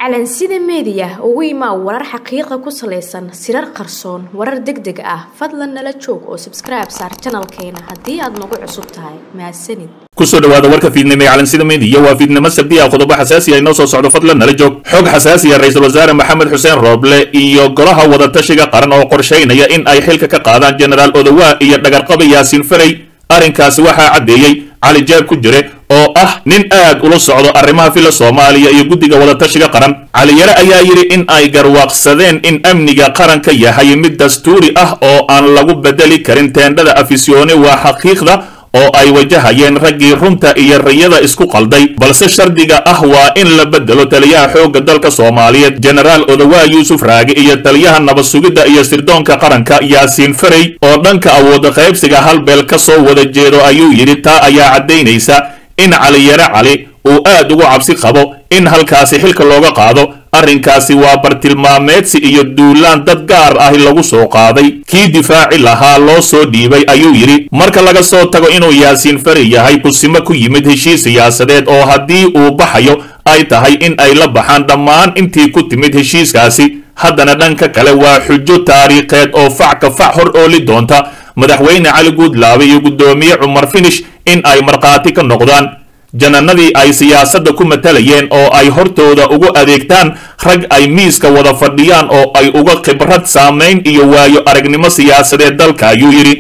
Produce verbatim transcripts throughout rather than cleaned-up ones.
calansida media ugu imaa warar xaqiiqo ku saleysan sirar qarsoon warar degdeg ah fadlan nala joog oo subscribe saar channelkeena hadii aad nagu cusub tahay mahadsanid kusoo dhawaada warka fiidnimo ee calansida media waa fiidnimo sabti ah qodobo xasaasi ah inoo soo socdo fadlan nala joog xog xasaasi ah ra'iisul wasaare maxamed xuseen rooble iyo golaha wada tashiga qaran oo qorsheynaya in ay xilka ka qaadaan generaal odawa iyo dhagarqabe yaasiin faray arrinkaasi waxaa cadeeyay cali jaab ku jire oo ah nin aad ula socdo arrimaha fila Soomaaliya iyo guddiga wada tashiga qaran cali yare ayaa yiri in ay garwaaqsadeen in amniga qaranka yahay mid dastuuri ah oo aan lagu bedeli karin teendhada afisyoone waa xaqiiqda oo ay wajahayeen raggii runta iyo riyada isku qalday balse shardiga ah waa in la bedelo taliyaha xoogga dalka Soomaaliyeed generaal odawa Yuusuf Raage iyo taliyaha nabad sugidda iyo sirdoonka qaranka Yaasiin Faray oo dhanka awood qaybsiga hal beel ka soo wada jeedo ayuu yiri taa ayaa cadeynaysa in cali yare cali uu aad ugu cabsi qabo in halkaasi xilka looga qaado arrinkaasi waa bartilmaameedsi iyo duulaan dad gaar ah lagu soo qaaday kii difaaci lahaa loo soo dhiibay ayuu yiri marka laga soo tago inuu Yaasiin Faray yahay kusimo ku yimid heshiis siyaasadeed oo haddii uu baxayo ay tahay in ay la baxaan dhammaan intii ku timid heshiiskaasi haddana dhanka kale waa xujo taariikheed oo fac ka fac hor ooli doonta madaxweyne cali guudlaabe iyo gudoomiye cumar finish in ay marqaati ka noqdaan jananadii ay siyaasadda ku matalayeen oo ay hortooda ugu adeegtaan rag ay miiska wada fadhiyaan oo ay uga khibrad saameyn iyo waayo aragnimo siyaasadeed dalka ayuu yiri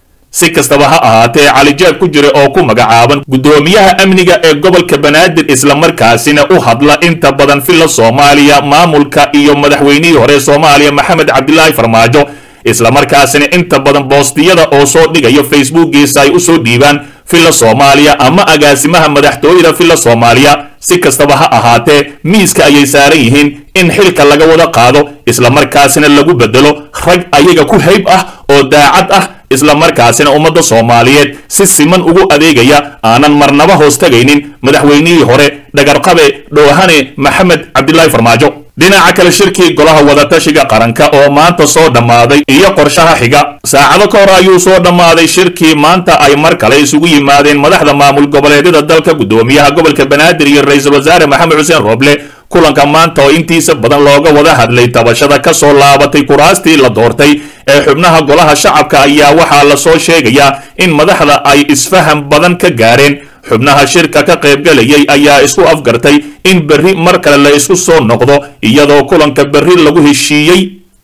si kastaba ha ahaatee cali jaab ku jira oo ku magacaaban gudoomiyaha amniga ee gobolka banaadir isla markaasina u hadla inta badan fila Soomaaliya maamulka iyo madaxweynihii hore Soomaaliya maxamed cabdilaahi farmaajo isla markaasina inta badan boostiyada oo soo dhigayo facebookiisa ay u soo dhiibaan fila Soomaaliya ama agaasimaha madaxtooyada fila Soomaaliya si kastaba ha ahaatee miiska ayay saaran yihiin in xilka laga wada qaado isla markaasina lagu bedelo rag ayaga ku hayb ah oo daacad ah isla markaasina ummadda Soomaaliyeed si siman ugu adeegaya aanan marnaba hoos tagaynin madaxweynihii hore dhagarqabe dhoohane maxamed cabdilaahi farmaajo dhinaca kale shirkii golaha wada tashiga qaranka oo maanta soo dhamaaday iyo qorshaha xiga saacado ka hor ayuu soo dhamaaday shirkii maanta ay mar kale isugu yimaadeen madaxda maamul goboleedyada dalka gudoomiyaha gobolka banaadir iyo ra'iisul wasaare maxamed xuseen rooble kulanka maanta oo intiisa badan looga wada hadlay tabashada ka soo laabatay kuraastii la doortay ee xubnaha golaha shacabka ayaa waxaa la soo sheegayaa in madaxda ay isfaham badan ka gaareen xubnaha shirka ka qaybgalayay ayaa isku afgartay in berri mar kale la isku soo noqdo iyadoo kulanka berri lagu heshiiyey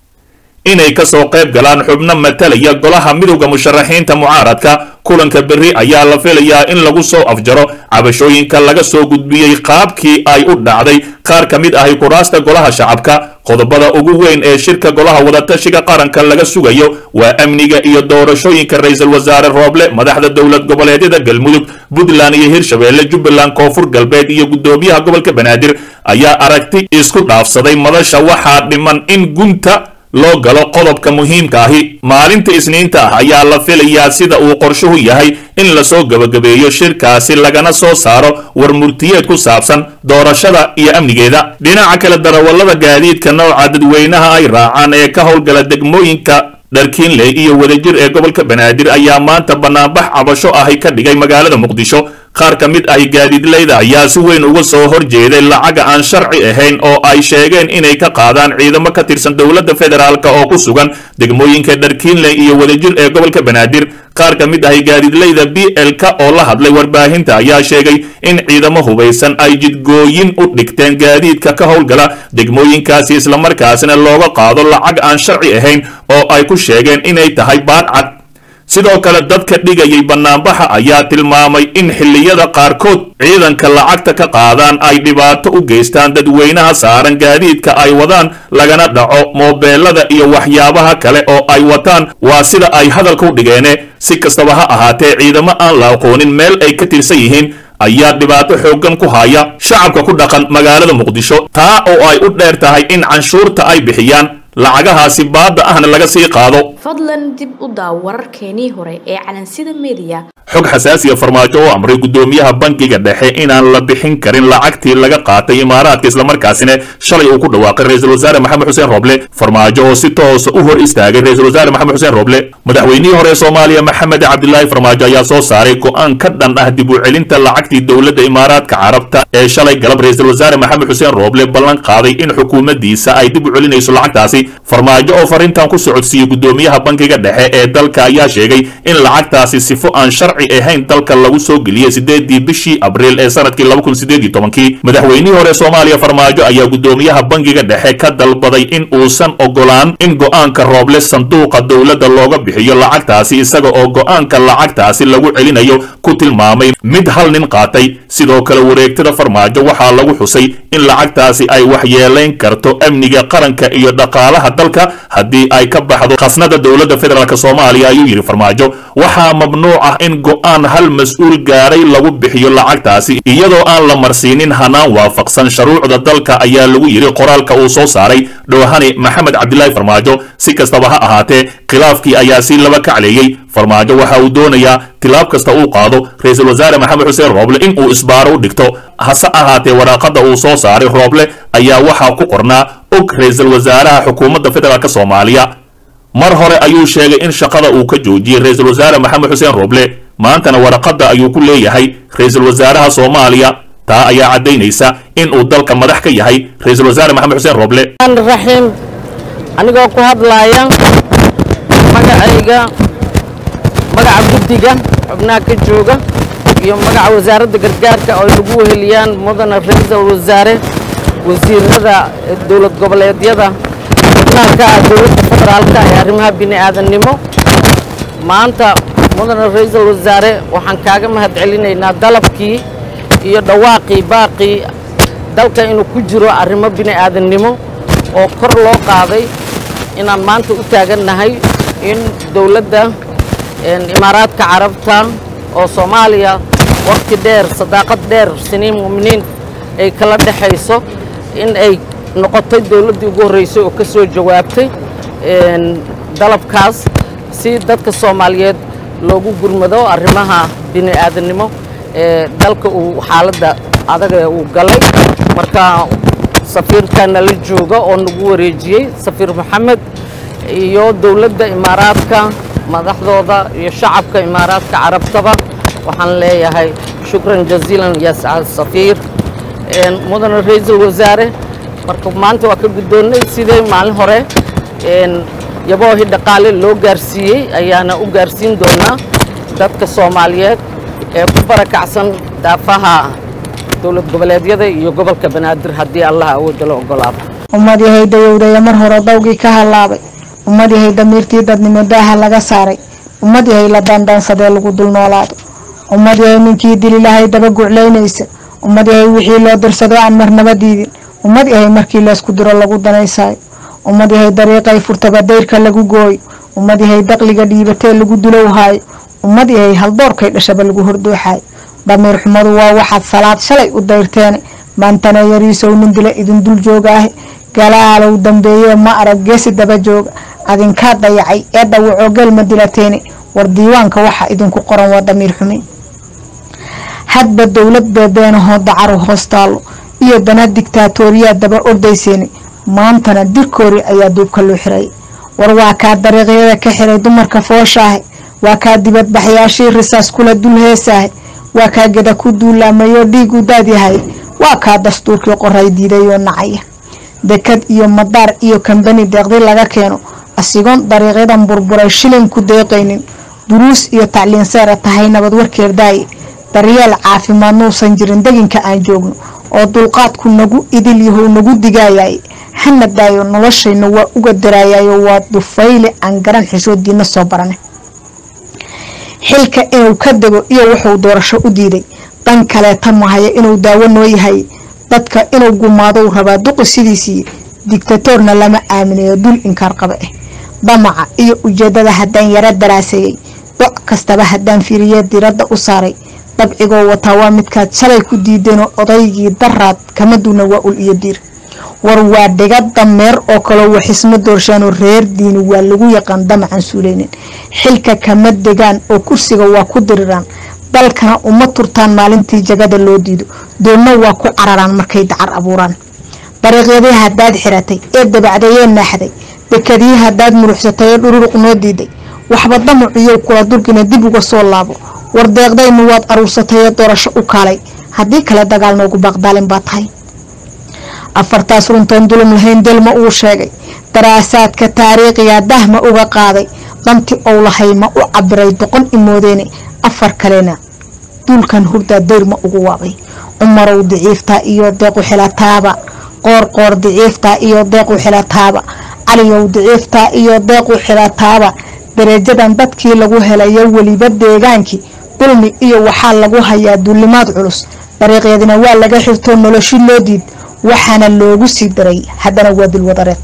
inay ka soo qayb galaan xubno matalaya golaha midowga musharaxiinta mucaaradka kulanka berri ayaa la filayaa in lagu soo afjaro cabashooyinka laga soo gudbiyey qaabkii ay u dhacday qaar ka mid ah kuraasta golaha shacabka qodobada ugu weyn ee shirka golaha wada tashiga qaranka laga sugayo waa amniga iyo doorashooyinka ra'iisul wasaare rooble madaxda dowlad goboleedyada galmudug puntland iyo hirshabeelle jubbaland koonfur galbeed iyo gudoomiyaha gobolka banaadir ayaa aragti isku dhaafsaday madasha waxaa dhiman in gunta loo galo qodobka muhiimka ahi maalinta isniinta ah ayaa la filayaa sida uu qorshuhu yahay in la soo gabagabeeyo shirkaasi lagana soo saaro war murtiyeed ku saabsan doorashada iyo amnigeeda dhinaca kale darawallada gaadiidka nooca dadweynaha ay raacaan ee ka howlgala degmooyinka dharkiinley iyo wadajir ee gobolka banaadir ayaa maanta banaanbax cabasho ahi ka dhigay magaalada muqdisho qaar ka mid ah gaadiidleyda ayaa si weyn uga soo horjeeday lacaga aan sharci ahayn oo ay sheegeen inay ka qaadaan ciidamo ka tirsan dowladda federaalka oo ku sugan degmooyinka dharkiinley iyo wadajir ee gobolka banaadir qaar ka mid ah gaadiidleyda B L ka oo la hadlay warbaahinta ayaa sheegay in ciidamo hubeysan ay jidgooyin u dhigteen gaadiidka ka howlgala degmooyinkaasi isla markaasina looga qaado lacag aan sharci ahayn oo ay ku sheegeen inay tahay baadcad sidoo kale dadka dhigayay banaanbaxa ayaa tilmaamay in xilliyada qaarkood ciidanka lacagta ka qaadaan ay dhibaato u geystaan dadweynaha saaran gaadiidka ay wadaan lagana dhaco moobeelada iyo waxyaabaha kale oo ay wataan waa sida ay hadalka u dhigeene si kastaba ha ahaatee ciidamo aan la aqoonin meel ay ka tirsan yihiin ayaa dhibaato xooggan ku haya shacabka ku dhaqan magaalada muqdisho taa oo ay u dheer tahay in canshuurta ay bixiyaan lacagahaasi baada ahna laga sii qaado fadlan dib u daaw wararkeenii hore ee calansida media xog xasaasiya farmaajo oo amray gudoomiyaha bankiga dhexe inaan la bixin karin lacagtii laga qaatay imaaraadka islamarkaasina shalay uu ku dhawaaqay ra-iisul wasaare maxamed xuseen rooble farmaajo oo si toosa u hor istaagay ra-iisul wasaare maxamed xuseen rooble madaxweynihii hore ee soomaaliya maxamed cabdilaahi farmaajo ayaa soo saaray go-aan ka dhan ah dib u celinta lacagtii dowladda imaaraadka carabta ee shalay galab ra-iisul wasaare maxamed xuseen rooble ballan qaaday in xukuumaddiisa ay dib u celinayso lacagtaasi farmaajo oo farintan ku socodsiiyey gudoomiyaha bankiga dhexe ee dalka ayaa sheegay in lacagtaasi sifo aan sharci ahayn dalka lagu soo geliyey sideedii bishii abriil ee sanadkii laba kun sideed iyo tobankii madaxweynihii hore soomaaliya farmaajo ayaa gudoomiyaha bankiga dhexe ka dalbaday in uusan ogolaan in go-aanka rooble sanduuqa dowladda looga bixiyo lacagtaasi isaga oo go-aanka lacagtaasi lagu celinayo ku tilmaamay mid hal nin qaatay sidoo kale wareegtada farmaajo waxaa lagu xusay in lacagtaasi ay waxyeelayn karto amniga qaranka iyo dhaqaalaha dalka haddii ay ka baxdo khasnada dowladda federaalk soomaaliya ayuu yidhi farmaajo waxaa mamnuuc ah in go-aan hal mas-uul gaaray lagu bixiyo lacagtaasi iyadoo aan la marsiinin hanaan waafaqsan shuruucda dalka ayaa lagu yidhi qoraalka uu soo saaray dhowhane maxamed cabdilaahi farmaajo si kastaba ha ahaatee khilaafkii ayaa si laba kacleeyey farmaajo waxa uu doonayaa tilaab kasta uu qaado ra-iisul wasaare maxamed xuseen rooble in uu isbaaro u dhigto hase ahaatee waraaqada uu soo saaray rooble ayaa waxaa ku qornaa og ra-iisul wasaaraha xukuumadda federaalk soomaaliya mar hore ayuu sheegay in shaqada uu ka joojiyey ra-iisul wasaare maxamed xuseen rooble maantana waraqada ayuu ku leeyahay ra-iisul wasaaraha soomaaliya taa ayaa caddaynaysa in uu dalka madax ka yahay ra-iisul wasaare maxamed xuseen rooble raxiim anigoo ku hadlaaya magacayga magaca guddiga xubnaha ka jooga iyo magaca wasaaradda gargaarka oo lagu weheliyaan mudana ra-iisul wasaare wasiirada dowlad goboleedyada xubnaha ka ah dowladda federaalka ee arrimaha bini'aadannimo maanta mudana ra-iisul wasaare waxaan kaaga mahadcelinaynaa dalabkii iyo dhawaaqii baaqii dalka inuu ku jiro arrimo bini'aadannimo oo kor loo qaaday inaan maanta u taagannahay in dowladda imaaraadka carabta oo soomaaliya waqti dheer sadaaqad dheer siniin mu'miniin ay kala dhexayso in ay noqotay dowladdii ugu horreysay oo ka soo jawaabtay dalabkaas si dadka soomaaliyeed loogu gurmado arrimaha bini'aadannimo ee dalka uu xaaladda adaga uu galay marka safiirkana la jooga oo nagu wareejiyey safiir maxamed iyo dowladda imaaraadka madaxdooda iyo shacabka imaaraadka carabtaba waxaan leeyahay shukran jaziilan ya safiir mudana ra-iisul wasaare marka maanta waa ka guddoonnay sidee maalin hore yaboohi dhaqaale loo gaarsiiyey ayaana u gaarsiin doonaa dadka soomaaliyeed ee ku barakacsan daafaha dowlad goboleedyada iyo gobolka banaadir haddii allah awoodda la ogolaado ummad yahay dayowdaya mar hore dawgii ka halaabay ummad yahay damiirtii dadnimo daaha laga saaray ummad yahay la dandaansadee lagu dul noolaado ummad yahay ninkii dili lahay daba guclaynaysa ummad yahay wixii loo dirsado aan marnaba diidin ummad yahay markii laysku diro lagu danaysaayo ummad yahay dariiqay furtaba dayrka lagu gooyo ummad yahay daqliga dhiibatee lagu dulowhaayo ummad yahay haldoorkay dhashaba lagu hordooxaayo damiir xumadu waa waxaad salaad shalay u dayrteene maantana yariisow nin dila idin dul jooga ah galaalow dambeeye ma arag geesi daba jooga adinkaa dayacay ee dhawacoo gelma dilateene war diiwaanka waxa idinku qoran waa damiir xume hadba dowlad beebeenahoo dacaru hoostaalo iyo dana digtaatooriyaa daba ordayseene maantana dirkoori ayaa duubka loo xiray war waa kaa dariiqyada ka xiray dumarka fooshaah waa kaa dibadbaxyaashii risaas kula dul heesaahay waa kaa geda ku duulaamayo dhiig u daadyahay waa kaa dastuurkii qoray diidayoo nacaya dekad iyo madaar iyo kambani deeqdi laga keeno asigoon dariiqyadan burburay shilin ku deeqaynin duruus iyo tacliin seera tahay nabad warkeer daaye daryeel caafimaad nuusan jirin deginka aan joogno oo dulqaadku nagu idil yahow nagu digaayay hana daayo noloshayna waa uga daraayayo waa dufayle aan garan xishoodiina soo barane xilka inuu ka dego iyo wuxuu doorasho u diiday dan kaleeta mahaya inuu daawo noo yahay dadka inuu gumaado rabaa duqi sidiisii dictatorna lama aaminayo dul inkaar qaba ah damaca iyo ujeedada haddaan yara daraaseeyay doc kastaba haddaan fiiriye diradda u saaray dabcigoo wataa waa midkaad shalay ku diideenoo odaygii daraad kama duuna waa ul iyo diir war waa dhiga dameer oo kale waxisma doorshaan oo reer diini waa lagu yaqaan damacan suuleynin xilka kama degaan oo kursiga waa ku diriraan dalkana uma turtaan maalintii jagada loo diido doonna waa ku cararaan markay dacar abuuraan dariiqyadii haddaad xiratay ee dabacdayee naaxday dekadii haddaad muruxsatay ee dhururuq noo diiday waxba damaciyow kula dulkina dib uga soo laabo war deeqdaynu waad aruursatay ee doorasho u kaalay haddii kale dagaal noogu baaqdaalin baa tahay afartaas runtoon dulum lahayn delma uu sheegay daraasaadka taariikhiga dahma uga qaaday danti ou lahay ma u cabiray doqon imoodeene afar kalena duulkan hurdaa deyrma ugu waabay cumarow diciiftaa iyo deequ xilataaba qoor qoor diciiftaa iyo deequ xilataaba caliyow diciiftaa iyo deequ xilataaba darajadan dadkii lagu helayo weliba deegaankii dulmi iyo waxaa lagu hayaa duulimaad culus dariiqyadina waa laga xirtoo noloshi loo diid waxaana loogu sii daray haddana waa dilwadareed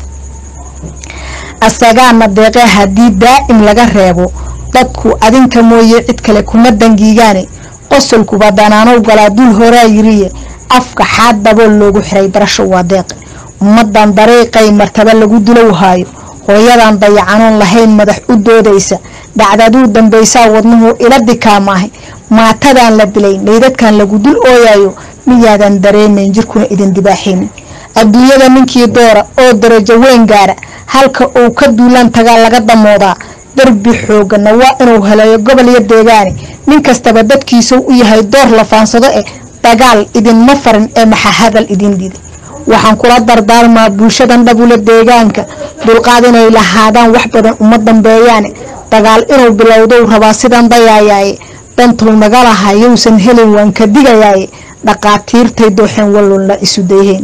asagaana deeqe haddii daa'im laga reebo dadku adinka mooye cid kale kuma dangiigaane qosolkuba danaanow galaa dul horaa yiriye afka xaad dabool loogu xiray barasho waa deeqe ummadan dariiqay martaba lagu dilow haayo hooyadan dayacanoon lahayn madax u doodaysa dhacdaduu dambaysaa wadnuhu ila dikaamaahay maatadan la dilay meydadkan lagu dul ooyayo miyaadan dareemayn jirkuna idin dibaaxaynin adduunyada ninkii doora oo darajo weyn gaara halka uu ka duulaan tagaa laga damoodaa darbi xoogana waa inuu helayo gobol iyo deegaane nin kastaba dadkiisa u yahay door la faansado ee dagaal idinma farin ee maxa hadal idin diiday waxaan kula dardaarmaa bulshadan dhabula deegaanka dulqaad inay lahaadaan wax badan uma dambeeyaane dagaal inuu bilowdow rabaa sidan dayaayaaye dantuu naga lahaa yowsan helin waan ka digayaaye dhaqaatiirtay dooxeen wallun la isu dayheen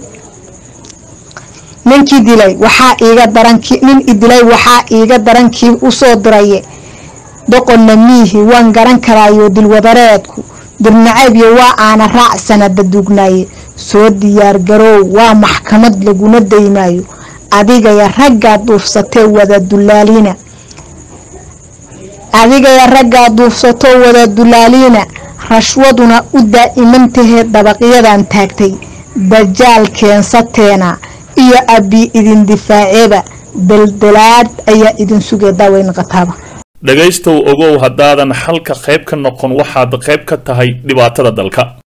ninkii dilay waxaa iiga darankii nin idilay waxaa iiga darankii u soo diraye doqonna miihi waan garan karaayo dilwadareedku dirnacaybyo waa aana raac sanada duugnaaye soo diyaar garoow waa maxkamad laguna daymaayo adigaya raggaa duufsatee wada dulaaliina adigaya raggaa duufsatoo wada dulaaliina rashwaduna u daa'imantahee dabaqyadan taagtay dajaal keensateena iyo abi idin difaaceeba daldalaad ayaa idin sugee daaweyn qataaba dhagaystow ogow haddaadan xalka qayb ka noqon waxaad qayb ka tahay dhibaatada dalka.